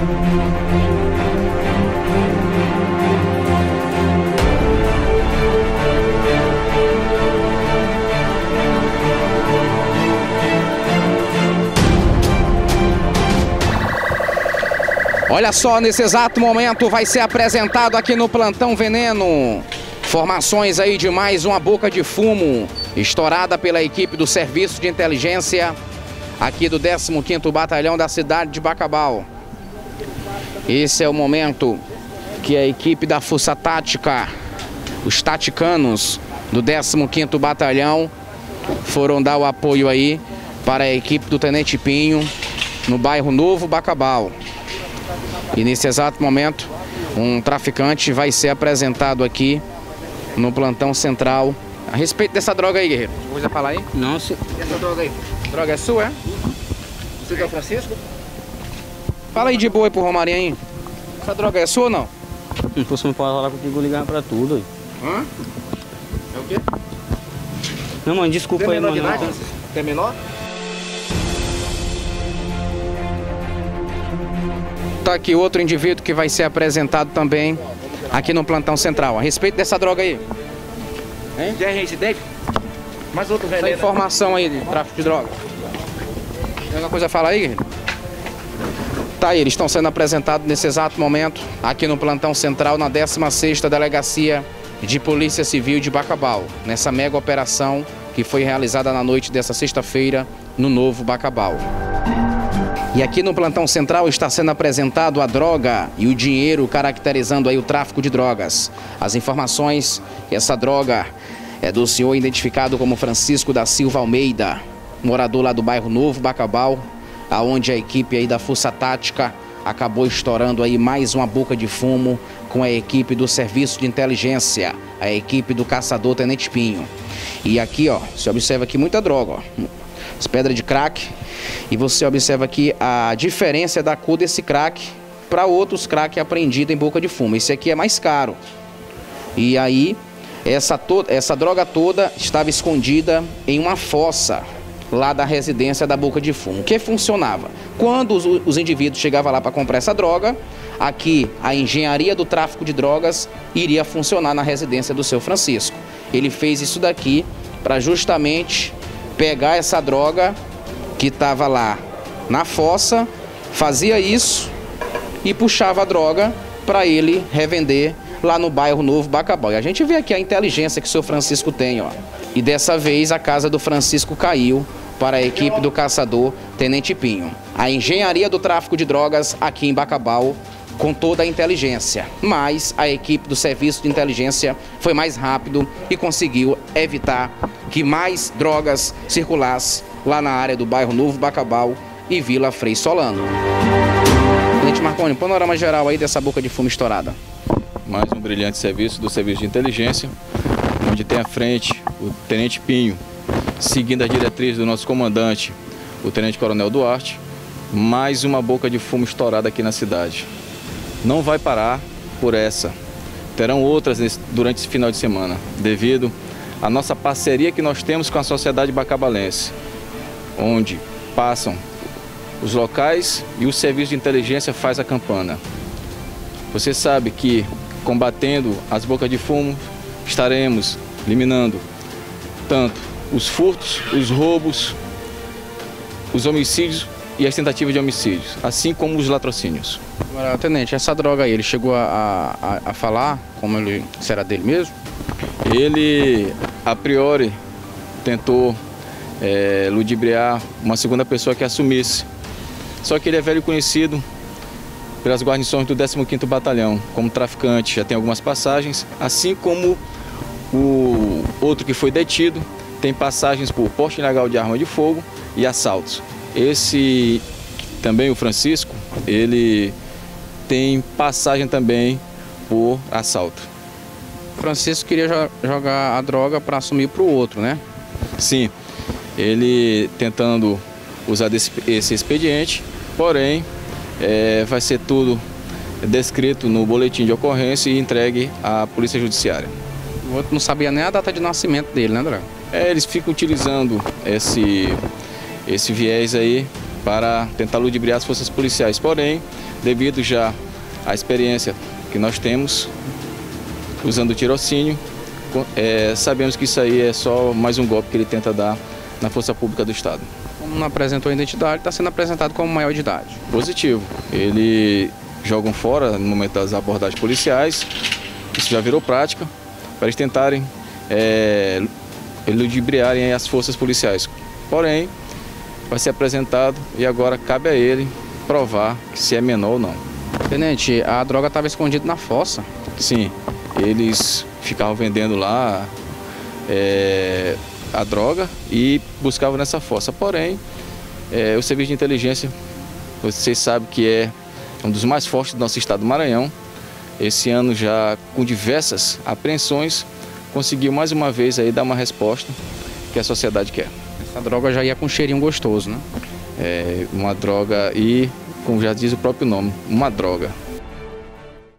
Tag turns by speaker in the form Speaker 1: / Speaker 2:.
Speaker 1: Olha só, nesse exato momento vai ser apresentado aqui no Plantão Veneno informações aí de mais uma boca de fumo estourada pela equipe do Serviço de Inteligência aqui do 15º Batalhão da cidade de Bacabal. Esse é o momento que a equipe da Força Tática, os taticanos do 15º Batalhão, foram dar o apoio aí para a equipe do Tenente Pinho no bairro Novo Bacabal. E nesse exato momento, um traficante vai ser apresentado aqui no plantão central. A respeito dessa droga aí, guerreiro, você pode falar aí?
Speaker 2: Não, se...
Speaker 1: Essa droga aí? A droga é sua, é? Você que é o Francisco? Fala aí de boa aí pro Romarinho aí. Essa droga é sua ou não?
Speaker 2: Se fosse me falar contigo, ligar pra tudo aí.
Speaker 1: Hã? É o quê?
Speaker 2: Não, mano, desculpa aí, mano.
Speaker 1: Tem menor? Tá aqui outro indivíduo que vai ser apresentado também aqui no plantão central. A respeito dessa droga aí. Hein?
Speaker 3: Já é reincidente? Mais outro veneno.
Speaker 1: Essa informação aí de tráfico de droga. Tem alguma coisa a falar aí, guerreiro? Tá aí, eles estão sendo apresentados nesse exato momento aqui no plantão central na 16ª Delegacia de Polícia Civil de Bacabal, nessa mega operação que foi realizada na noite dessa sexta-feira no Novo Bacabal. E aqui no plantão central está sendo apresentado a droga e o dinheiro caracterizando aí o tráfico de drogas. As informações que essa droga é do senhor identificado como Francisco da Silva Almeida, morador lá do bairro Novo Bacabal, aonde a equipe aí da Força Tática acabou estourando aí mais uma boca de fumo com a equipe do Serviço de Inteligência, a equipe do caçador Tenente Pinho. E aqui, ó, você observa aqui muita droga, ó. As pedras de crack. E você observa aqui a diferença da cor desse crack para outros crack apreendidos em boca de fumo. Esse aqui é mais caro. E aí, essa droga toda estava escondida em uma fossa lá da residência da boca de fumo. O que funcionava? Quando os indivíduos chegavam lá para comprar essa droga, aqui a engenharia do tráfico de drogas iria funcionar na residência do seu Francisco. Ele fez isso daqui para justamente pegar essa droga que estava lá na fossa, fazia isso e puxava a droga para ele revender lá no bairro Novo Bacabal. E a gente vê aqui a inteligência que o seu Francisco tem, ó. E dessa vez a casa do Francisco caiu para a equipe do caçador Tenente Pinho. A engenharia do tráfico de drogas aqui em Bacabal com toda a inteligência, mas a equipe do Serviço de Inteligência foi mais rápido e conseguiu evitar que mais drogas circulassem lá na área do bairro Novo Bacabal e Vila Frei Solano. Tenente Marconi, panorama geral aí dessa boca de fumo estourada.
Speaker 4: Mais um brilhante serviço do Serviço de Inteligência, onde tem à frente o Tenente Pinho, seguindo as diretrizes do nosso comandante, o Tenente Coronel Duarte. Mais uma boca de fumo estourada aqui na cidade. Não vai parar por essa. Terão outras durante esse final de semana, devido à nossa parceria que nós temos com a sociedade bacabalense, onde passam os locais e o Serviço de Inteligência faz a campana. Você sabe que, combatendo as bocas de fumo, estaremos eliminando tanto os furtos, os roubos, os homicídios e as tentativas de homicídios, assim como os latrocínios.
Speaker 1: Agora, tenente, essa droga aí, ele chegou a falar como ele será dele mesmo?
Speaker 4: Ele, a priori, tentou ludibriar uma segunda pessoa que assumisse. Só que ele é velho conhecido pelas guarnições do 15º Batalhão como traficante, já tem algumas passagens, assim como o outro que foi detido tem passagens por porte ilegal de arma de fogo e assaltos. Esse também, o Francisco, ele tem passagem também por assalto.
Speaker 1: O Francisco queria jogar a droga para assumir para o outro, né?
Speaker 4: Sim, ele tentando usar esse expediente, porém vai ser tudo descrito no boletim de ocorrência e entregue à Polícia Judiciária.
Speaker 1: O outro não sabia nem a data de nascimento dele, né, André?
Speaker 4: Eles ficam utilizando esse viés aí para tentar ludibriar as forças policiais. Porém, devido já à experiência que nós temos, usando o tirocínio, sabemos que isso aí é só mais um golpe que ele tenta dar na força pública do Estado.
Speaker 1: Como não apresentou a identidade, está sendo apresentado como maior de idade.
Speaker 4: Positivo. Ele jogam fora no momento das abordagens policiais, isso já virou prática, para eles tentarem ludibriarem as forças policiais. Porém, vai ser apresentado e agora cabe a ele provar se é menor ou não.
Speaker 1: Tenente, a droga estava escondida na fossa.
Speaker 4: Sim, eles ficavam vendendo lá a droga e buscavam nessa fossa. Porém, o serviço de inteligência, vocês sabem que é um dos mais fortes do nosso estado do Maranhão. Esse ano já com diversas apreensões, conseguiu mais uma vez aí dar uma resposta que a sociedade quer.
Speaker 1: Essa droga já ia com um cheirinho gostoso, né?
Speaker 4: Uma droga e, como já diz o próprio nome, uma droga.